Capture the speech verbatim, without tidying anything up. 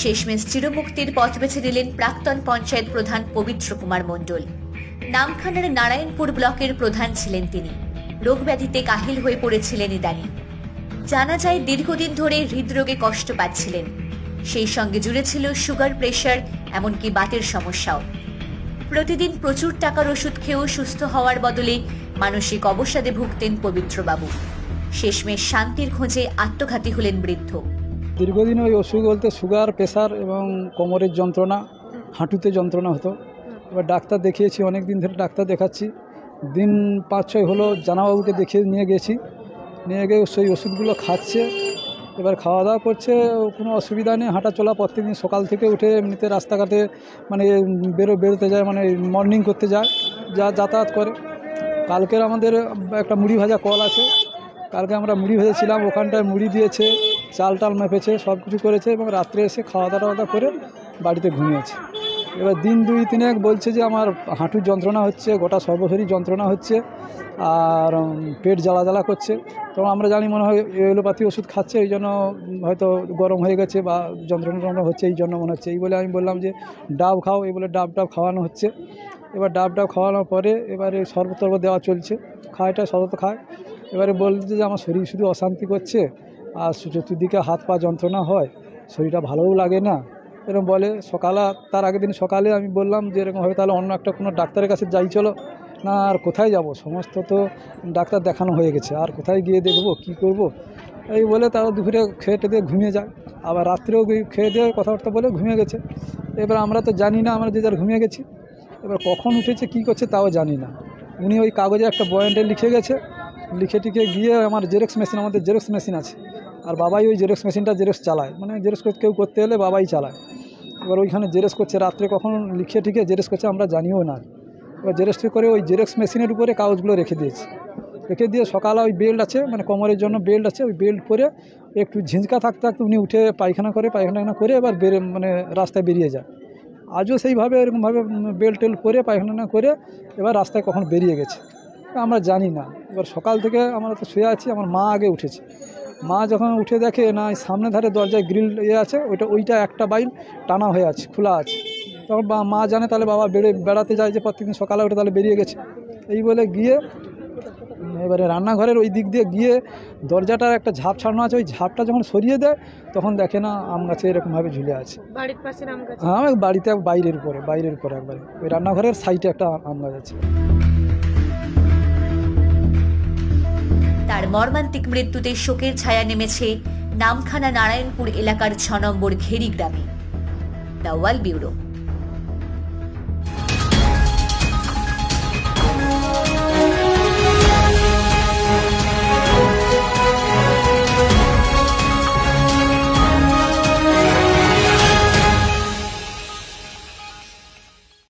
শেষমেশ চিরমুক্তির পথ বেছে নিলেন প্রাক্তন পঞ্চায়েত প্রধান পবিত্র কুমার মণ্ডল। নামখানার নারায়ণপুর ব্লকের প্রধান ছিলেন তিনি। রোগ ব্যাধিতে কাহিল হয়ে পড়েছিলেন ইদানিং। জানা যায় দীর্ঘদিন ধরে হৃদরোগে কষ্ট পাচ্ছিলেন, সেই সঙ্গে জুড়ে ছিল সুগার, প্রেশার, এমনকি বাতের সমস্যাও। প্রতিদিন প্রচুর টাকার ওষুধ খেয়েও সুস্থ হওয়ার বদলে মানসিক অবসাদে ভুগতেন পবিত্রবাবু। শেষমেশ শান্তির খোঁজে আত্মঘাতী হলেন বৃদ্ধ। দীর্ঘদিন ওই অসুখ বলতে সুগার, প্রেশার এবং কোমরের যন্ত্রণা, হাঁটুতে যন্ত্রণা হতো। এবার ডাক্তার দেখিয়েছি, অনেক দিন ধরে ডাক্তার দেখাচ্ছি। দিন পাঁচ ছয় হলো জানাবাবুকে দেখিয়ে নিয়ে গেছি, নিয়ে গিয়ে সেই ওষুধগুলো খাচ্ছে। এবার খাওয়া দাওয়া করছে, কোনো অসুবিধা নেই। হাঁটা চলা প্রত্যেকদিন সকাল থেকে উঠে এমনিতে রাস্তাঘাটে মানে বেরো বেরোতে যায়, মানে মর্নিং করতে যায়, যা যাতায়াত করে। কালকের আমাদের একটা মুড়ি ভাজা কল আছে, কালকে আমরা মুড়ি ভেজেছিলাম, ওখানটায় মুড়ি দিয়েছে, চাল টাল মেপেছে, সব কিছু করেছে এবং রাত্রে এসে খাওয়া দাওয়া দাওয়া করে বাড়িতে ঘুমিয়েছে। এবার দিন দুই তিনেক বলছে যে আমার হাঁটুর যন্ত্রণা হচ্ছে, গোটা সর্বশরীর যন্ত্রণা হচ্ছে, আর পেট জ্বালা জ্বালা করছে। তো আমরা জানি মনে হয় এলোপ্যাথি ওষুধ খাচ্ছে, এই জন্য হয়তো গরম হয়ে গেছে বা যন্ত্রণা টন্ত্রণা হচ্ছে, এই জন্য মনে হচ্ছে। এই বলে আমি বললাম যে ডাব খাও, এই বলে ডাব ডাব খাওয়ানো হচ্ছে। এবার ডাব ডাব খাওয়ানোর পরে এবারে শরবত টরবত দেওয়া চলছে, খায়টা শরবত খায়। এবারে বলছে যে আমার শরীর শুধু অশান্তি করছে, আর চতুর্দিকে হাত পা যন্ত্রণা হয়, শরীরটা ভালোও লাগে না, এরকম বলে। সকালে তার আগের দিন সকালে আমি বললাম যে এরকমভাবে তাহলে অন্য একটা কোনো ডাক্তারের কাছে যাই চলো। না, আর কোথায় যাব, সমস্ত তো ডাক্তার দেখানো হয়ে গেছে, আর কোথায় গিয়ে দেখবো, কি করব, এই বলে তারা দুপুরে খেয়ে টেয়ে ঘুমিয়ে যায়। আবার রাত্রেও খেয়ে দিয়ে কথাবার্তা বলে ঘুমিয়ে গেছে। এবার আমরা তো জানি না, আমরা যে যার ঘুমিয়ে গেছি। এবার কখন উঠেছে কী করছে তাও জানি না। উনি ওই কাগজে একটা বয়ানটে লিখে গেছে, লিখে টিকে গিয়ে আমার জেরক্স মেশিন, আমাদের জেরক্স মেশিন আছে, আর বাবাই ওই জেরক্স মেশিনটা জেরক্স চালায়, মানে জেরক্স কেউ করতে এলে বাবাই চালায়। এবার ওইখানে জেরক্স করছে, রাত্রে কখন লিখে টিকে জেরক্স করছে আমরা জানিও না। এবার জেরক্স করে ওই জেরক্স মেশিনের উপরে কাগজগুলো রেখে দিয়েছে। রেখে দিয়ে সকালে ওই বেল্ট আছে, মানে কোমরের জন্য বেল্ট আছে, ওই বেল্ট পরে একটু ঝিঁঝকা থাকতে থাকতে উনি উঠে পায়খানা করে, পায়খানা করে এবার বেরে মানে রাস্তায় বেরিয়ে যায়। আজও সেইভাবে এরকমভাবে বেল্ট টেল্ট করে পায়খানা করে এবার রাস্তায় কখন বেরিয়ে গেছে আমরা জানি না। এবার সকাল থেকে আমরা তো শুয়ে আছি, আমার মা আগে উঠেছে। মা যখন উঠে দেখে না সামনে ধারে দরজায় গ্রিল ইয়ে আছে, ওইটা ওইটা একটা বাইল টানা হয়ে আছে, খোলা আছে। তখন মা জানে তাহলে বাবা বেড়ে বেড়াতে যায় যে প্রত্যেকদিন সকালে উঠে তাহলে বেরিয়ে গেছে। এই বলে গিয়ে এবারে রান্নাঘরের ওই দিক দিয়ে গিয়ে দরজাটার একটা ঝাঁপ ছাড়ানো আছে, ওই ঝাঁপটা যখন সরিয়ে দেয় তখন দেখে না আম গাছে এরকমভাবে ঝুলে আছে। বাড়ির পাশে আম গাছ? হ্যাঁ, বাড়িতে বাইরের উপরে, বাইরের উপরে একবারে ওই রান্নাঘরের সাইডে একটা আম গাছ আছে। তার মর্মান্তিক মৃত্যুতে শোকের ছায়া নেমেছে নামখানা নারায়ণপুর এলাকার ছ নম্বর ঘেরি গ্রামে। The wall bureau.